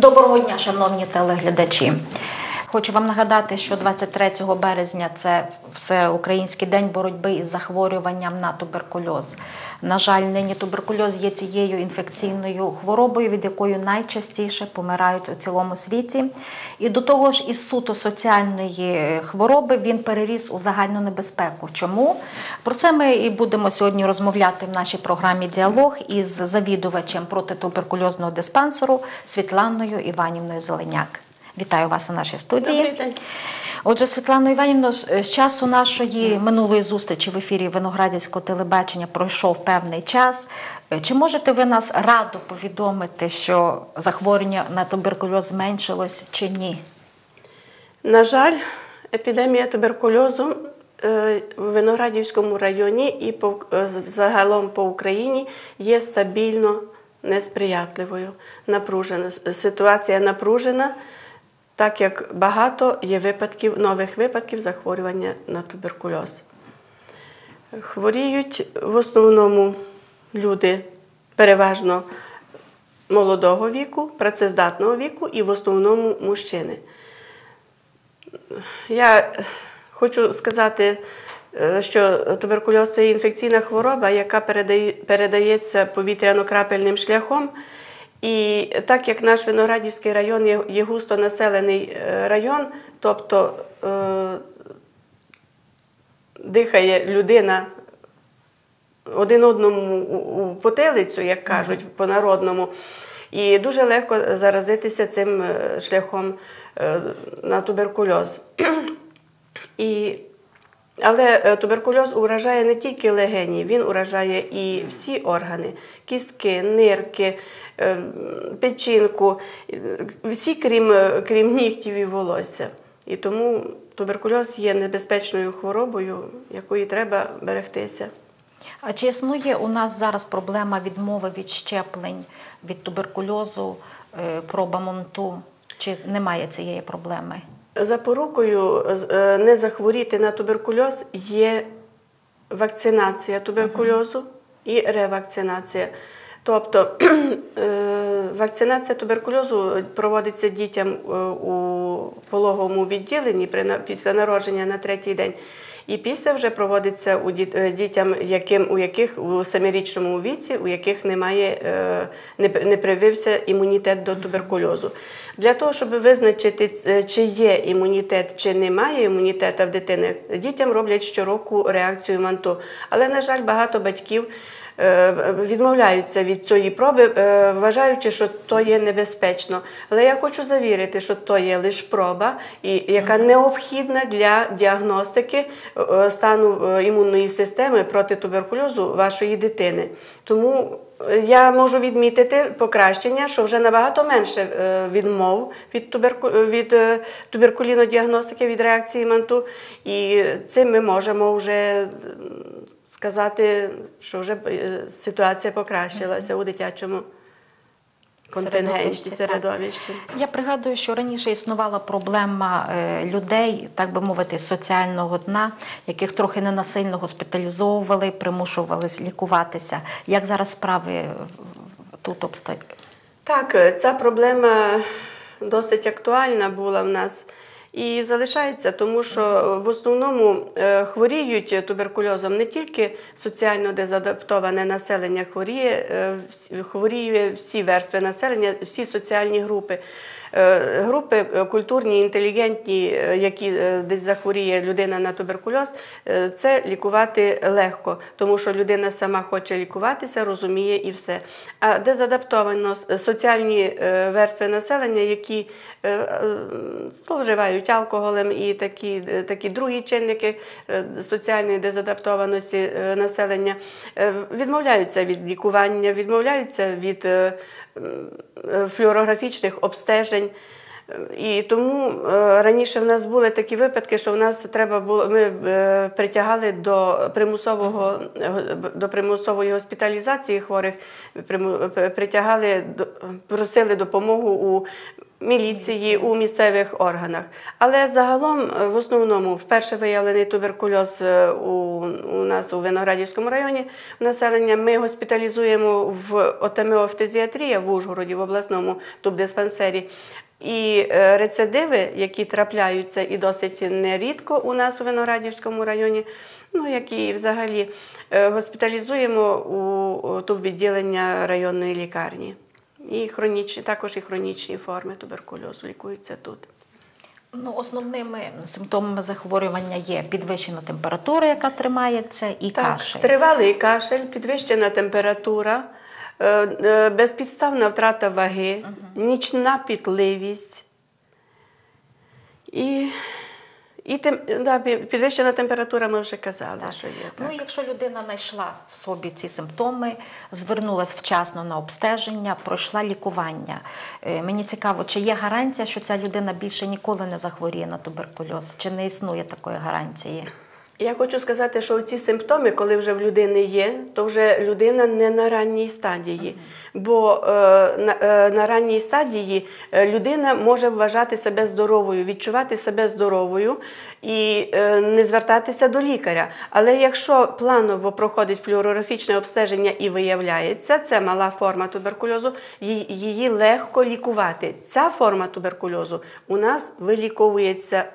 Доброго дня, шановні телеглядачі. Хочу вам нагадати, що 23 березня – це Всеукраїнський день боротьби із захворюванням на туберкульоз. На жаль, нині туберкульоз є цією інфекційною хворобою, від якої найчастіше помирають у цілому світі. І до того ж, із суто соціальної хвороби він переріс у загальну небезпеку. Чому? Про це ми і будемо сьогодні розмовляти в нашій програмі «Діалог» із завідувачем протитуберкульозного диспансеру Світланою Іванівною Зеленяк. Вітаю вас у нашій студії. Добрий день. Отже, Світлано Іванівно, з часу нашої минулої зустрічі в ефірі Виноградівського телебачення пройшов певний час. Чи можете ви нас радо повідомити, що захворювання на туберкульоз зменшилось чи ні? На жаль, епідемія туберкульозу в Виноградівському районі і загалом по Україні є стабільно несприятливою. Ситуація напружена, так як багато є нових випадків захворювання на туберкульоз. Хворіють в основному люди переважно молодого віку, працездатного віку і в основному мужчини. Я хочу сказати, що туберкульоз – це інфекційна хвороба, яка передається повітряно-крапельним шляхом. І так як наш Виноградівський район є густонаселений район, тобто дихає людина один одному у потилицю, як кажуть по-народному, і дуже легко заразитися цим шляхом на туберкульоз. Але туберкульоз уражає не тільки легені, він уражає і всі органи – кістки, нирки, печінку, всі, крім нігтів і волосся. І тому туберкульоз є небезпечною хворобою, якої треба берегтися. А чи існує у нас зараз проблема відмови від щеплень від туберкульозу, проба МОНТу? Чи немає цієї проблеми? Запорукою не захворіти на туберкульоз є вакцинація туберкульозу і ревакцинація. Тобто вакцинація туберкульозу проводиться дітям у пологовому відділенні після народження на 3-й день. І після вже проводиться у дітям, у яких у 7-річному віці, у яких не привився імунітет до туберкульозу. Для того, щоб визначити, чи є імунітет, чи немає імунітету в дитини, дітям роблять щороку реакцію МАНТО. Але, на жаль, багато батьків відмовляються від цієї проби, вважаючи, що то є небезпечно. Але я хочу завірити, що то є лише проба, яка необхідна для діагностики стану імунної системи проти туберкульозу вашої дитини. Тому я можу відмітити покращення, що вже набагато менше відмов від туберкулінодіагностики, від реакції МАНТО, і цим ми можемо вже сказати, що вже ситуація покращилася у дитячому контингенті, середовищі. Я пригадую, що раніше існувала проблема людей, так би мовити, соціального дна, яких трохи ненасильно госпіталізовували, примушували лікуватися. Як зараз справи тут обстоять? Так, ця проблема досить актуальна була в нас. І залишається, тому що в основному хворіють туберкульозом не тільки соціально дезадаптоване населення, хворіє всі верстви населення, всі соціальні групи. Групи культурні, інтелігентні, які десь захворіє людина на туберкульоз, це лікувати легко, тому що людина сама хоче лікуватися, розуміє і все. А дезадаптовано соціальні верстви населення, які зловживають алкоголем і такі другі чинники соціальної дезадаптованості населення, відмовляються від лікування, відмовляються від флюорографічних обстежень. І тому раніше в нас були такі випадки, що в нас треба було, ми притягали до примусової госпіталізації хворих, притягали, просили допомогу у міліції, у місцевих органах. Але загалом, в основному, вперше виявлений туберкульоз у нас у Виноградівському районі населення, ми госпіталізуємо в ОТМО «Фтизіатрія» в Ужгороді, в обласному тубдиспансері. І рецидиви, які трапляються і досить нерідко у нас у Виноградівському районі, які взагалі госпіталізуємо у тубвідділення районної лікарні. І також і хронічні форми туберкульозу лікуються тут. Основними симптомами захворювання є підвищена температура, яка тримається, і кашель. Тривалий кашель, підвищена температура, безпідставна втрата ваги, нічна пітливість підвищена температура, ми вже казали, що є. Так. Якщо людина знайшла в собі ці симптоми, звернулася вчасно на обстеження, пройшла лікування. Мені цікаво, чи є гарантія, що ця людина більше ніколи не захворіє на туберкульоз? Чи не існує такої гарантії? Я хочу сказати, що ці симптоми, коли вже в людини є, то вже людина не на ранній стадії. Бо на ранній стадії людина може вважати себе здоровою, відчувати себе здоровою і не звертатися до лікаря. Але якщо планово проходить флюорографічне обстеження і виявляється, це мала форма туберкульозу, її легко лікувати. Ця форма туберкульозу у нас виліковується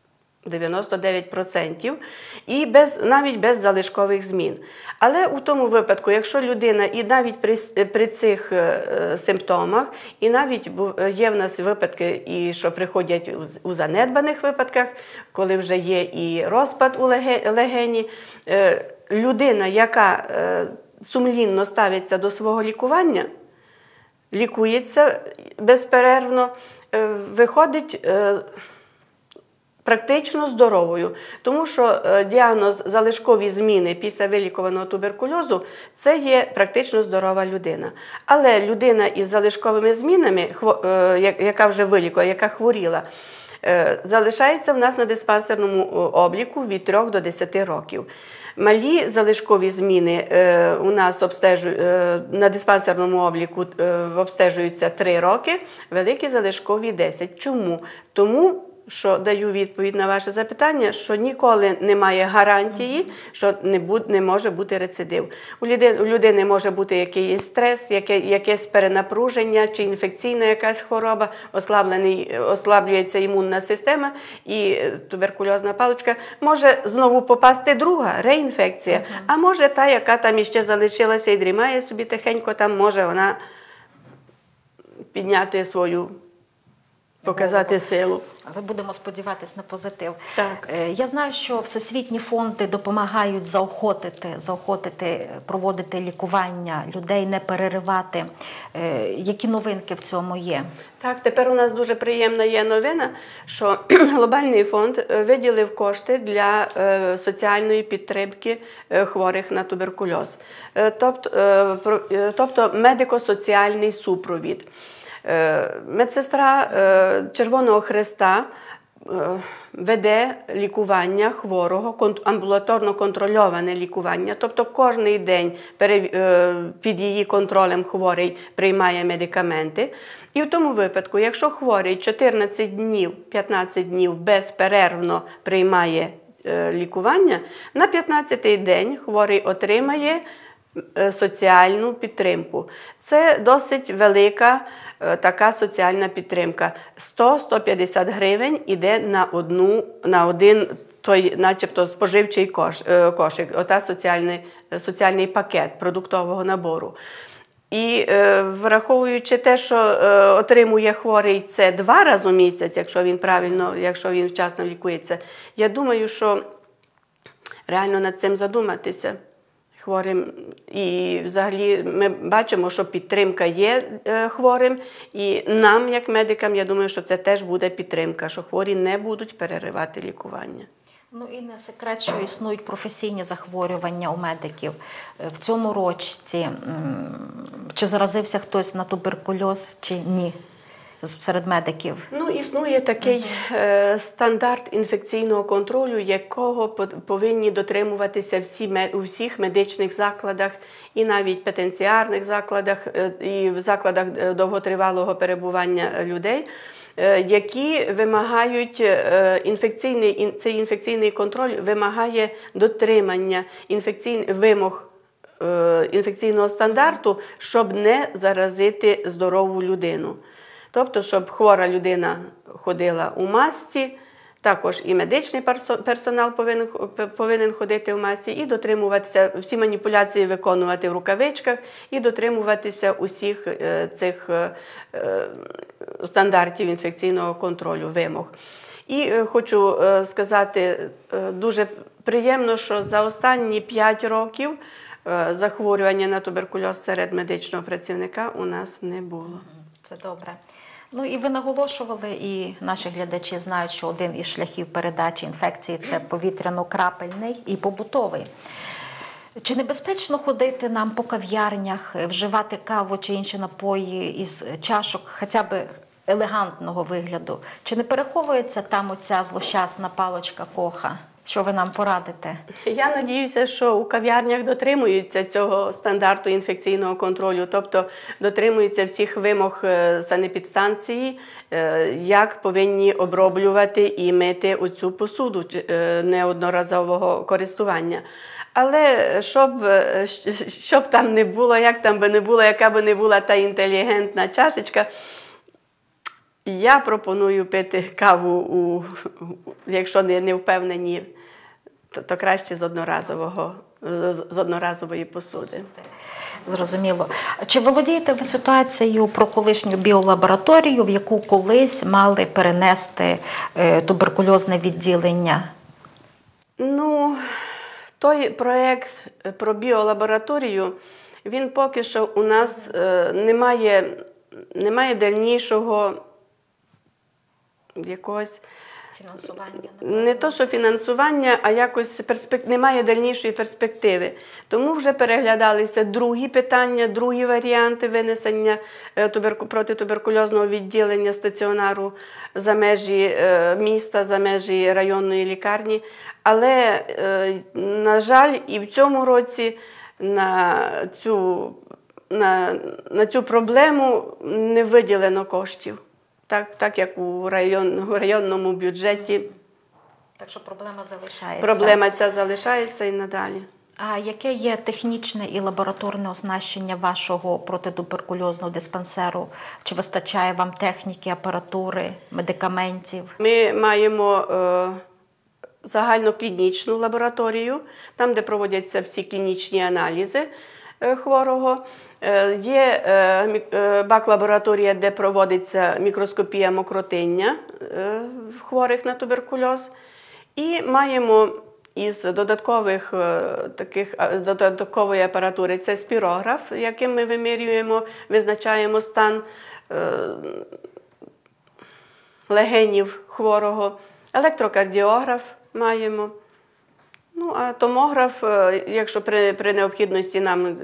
99% і навіть без залишкових змін. Але у тому випадку, якщо людина і навіть при цих симптомах, і навіть є в нас випадки, що приходять у занедбаних випадках, коли вже є і розпад у легені, людина, яка сумлінно ставиться до свого лікування, лікується безперервно, виходить практично здоровою, тому що діагноз залишкові зміни після вилікуваного туберкульозу – це є практично здорова людина. Але людина із залишковими змінами, яка вже вилікувала, яка хворіла, залишається в нас на диспансерному обліку від 3 до 10 років. Малі залишкові зміни у нас на диспансерному обліку обстежуються 3 роки, великі залишкові – 10. Чому? Тому що даю відповідь на ваше запитання, що ніколи немає гарантії, що не може бути рецидив. У людини може бути якийсь стрес, якесь перенапруження чи інфекційна якась хвороба, ослаблюється імунна система і туберкульозна паличка. Може знову попасти друга реінфекція, а може та, яка там іще залишилася і дрімає собі тихенько, там може вона підняти свою, показати силу. Але будемо сподіватися на позитив. Так. Я знаю, що всесвітні фонди допомагають заохотити, проводити лікування людей, не переривати. Які новинки в цьому є? Так, тепер у нас дуже приємна є новина, що Глобальний фонд виділив кошти для соціальної підтримки хворих на туберкульоз. Тобто медико-соціальний супровід. Медсестра Червоного Хреста веде лікування хворого, амбулаторно контрольоване лікування, тобто кожен день під її контролем хворий приймає медикаменти. І в тому випадку, якщо хворий 14 днів, 15 днів безперервно приймає лікування, на 15-й день хворий отримає соціальну підтримку. Це досить велика така соціальна підтримка. 100-150 гривень йде на один той, начебто, споживчий кошик, соціальний пакет продуктового набору. І враховуючи те, що отримує хворий це 2 рази в місяць, якщо він вчасно лікується, я думаю, що реально над цим задуматися хворим. І взагалі ми бачимо, що підтримка є хворим, і нам, як медикам, я думаю, що це теж буде підтримка, що хворі не будуть переривати лікування. І не секрет, що існують професійні захворювання у медиків. В цьому році чи заразився хтось на туберкульоз, чи ні? серед медиків? Ну, існує такий стандарт інфекційного контролю, якого повинні дотримуватися у всіх медичних закладах, і навіть пенітенціарних закладах, і в закладах довготривалого перебування людей, які вимагають цей інфекційний контроль вимагає дотримання вимог інфекційного стандарту, щоб не заразити здорову людину. Тобто, щоб хвора людина ходила у масці, також і медичний персонал повинен ходити в масці, і дотримуватися, всі маніпуляції виконувати в рукавичках, і дотримуватися усіх цих стандартів інфекційного контролю, вимог. І хочу сказати, дуже приємно, що за останні 5 років захворювання на туберкульоз серед медичного працівника у нас не було. Це добре. Ну і ви наголошували, і наші глядачі знають, що один із шляхів передачі інфекції – це повітряно-крапельний і побутовий. Чи небезпечно ходити нам по кав'ярнях, вживати каву чи інші напої із чашок хоча б елегантного вигляду? Чи не переховується там оця злощасна паличка Коха? Що ви нам порадите? Я надіюся, що у кав'ярнях дотримуються цього стандарту інфекційного контролю, тобто дотримуються всіх вимог санепідстанції, як повинні оброблювати і мити оцю посуду неодноразового користування. Але щоб там не було, як там би не було, яка би не була та інтелігентна чашечка, я пропоную пити каву, якщо не впевнені, то краще з одноразової посуди. Зрозуміло. Чи володієте ви ситуацією про колишню біолабораторію, в яку колись мали перенести туберкульозне відділення? Ну, той проєкт про біолабораторію, він поки що у нас немає дальнішого якогось Фінансування? Не то, що фінансування, а якось немає дальнішої перспективи. Тому вже переглядалися другі питання, другі варіанти винесення протитуберкульозного відділення стаціонару за межі міста, за межі районної лікарні. Але, на жаль, і в цьому році на цю проблему не виділено коштів. Так як у районному бюджеті. Так що проблема залишається. Проблема ця залишається і надалі. А яке є технічне і лабораторне оснащення вашого протитуберкульозного диспансеру? Чи вистачає вам техніки, апаратури, медикаментів? Ми маємо загальноклінічну лабораторію, там, де проводяться всі клінічні аналізи хворого. Є бак-лабораторія, де проводиться мікроскопія мокротиння хворих на туберкульоз. І маємо із додаткової апаратури це спірограф, яким ми вимірюємо, визначаємо стан легенів хворого, електрокардіограф маємо. Ну, а томограф, якщо при необхідності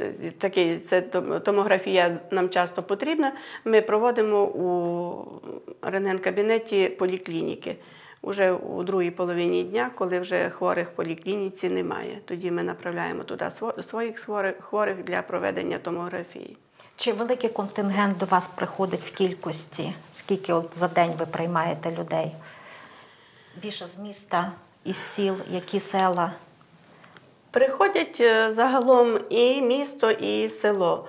томографія нам часто потрібна, ми проводимо у рентген-кабінеті поліклініки. Уже у другій половині дня, коли вже хворих в поліклініці немає. Тоді ми направляємо туди своїх хворих для проведення томографії. Чи великий контингент до вас приходить в кількості? Скільки за день ви приймаєте людей? Більше з міста, із сіл, які села? Приходять загалом і місто, і село.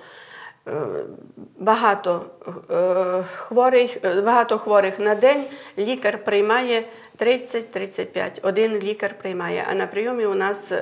Багато хворих на день, лікар приймає 30-35, один лікар приймає. А на прийомі у нас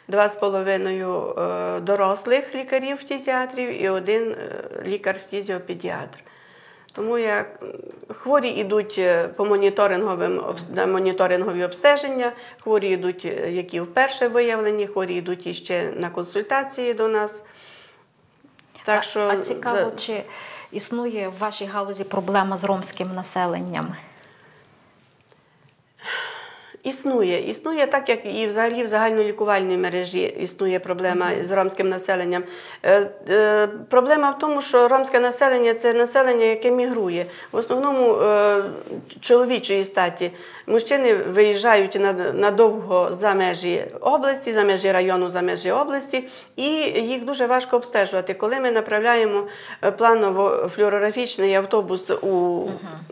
2,5 дорослих лікарів-фтизіатрів і один лікар-фтизіопедіатр. Тому хворі йдуть по моніторингові обстеження, хворі йдуть, які вперше виявлені, хворі йдуть іще на консультації до нас. Так що, а цікаво, чи існує в вашій галузі проблема з ромським населенням? Існує так, як і взагалі в загальнолікувальній мережі існує проблема з ромським населенням. Проблема в тому, що ромське населення – це населення, яке мігрує. В основному чоловічої статі. Мужчини виїжджають надовго за межі області, за межі району, за межі області, і їх дуже важко обстежувати. Коли ми направляємо планово флюорографічний автобус у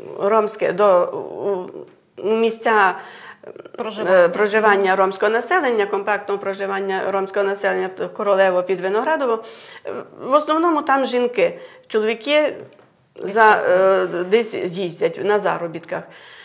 місця проживання ромського населення, компактного проживання ромського населення Королево під Виноградово, в основному там жінки. Чоловіки десь їздять на заробітках.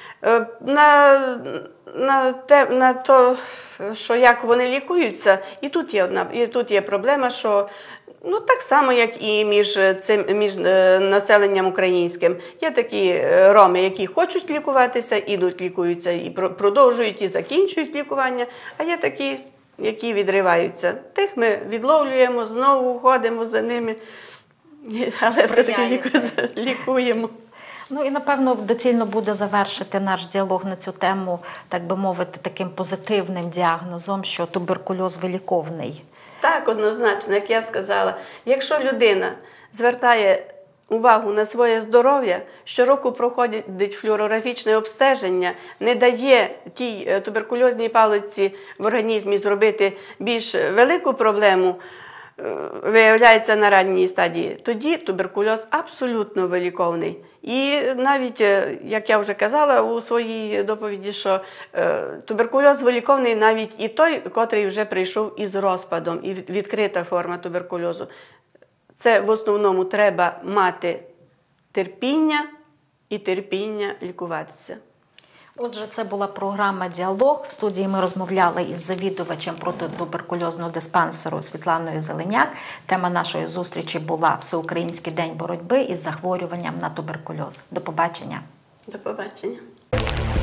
На те, що як вони лікуються, і тут є проблема, що так само, як і між населенням українським. Є такі роми, які хочуть лікуватися, ідуть, лікуються, і продовжують, і закінчують лікування, а є такі, які відриваються. Тих ми відловлюємо, знову ходимо за ними, але все-таки лікуємо. Ну і, напевно, доцільно буде завершити наш діалог на цю тему, так би мовити, таким позитивним діагнозом, що туберкульоз виліковний. Так, однозначно, як я сказала, якщо людина звертає увагу на своє здоров'я, щороку проходить флюорографічне обстеження, не дає тій туберкульозній палиці в організмі зробити більш велику проблему, виявляється на ранній стадії, тоді туберкульоз абсолютно виліковний. І навіть, як я вже казала у своїй доповіді, що туберкульоз виліковний навіть і той, котрий вже прийшов із розпадом, і відкрита форма туберкульозу. Це в основному треба мати терпіння і терпіння лікуватися. Отже, це була програма «Діалог». В студії ми розмовляли із завідувачем протитуберкульозного диспансеру Світланою Зеленяк. Тема нашої зустрічі була «Всеукраїнський день боротьби із захворюванням на туберкульоз». До побачення. До побачення.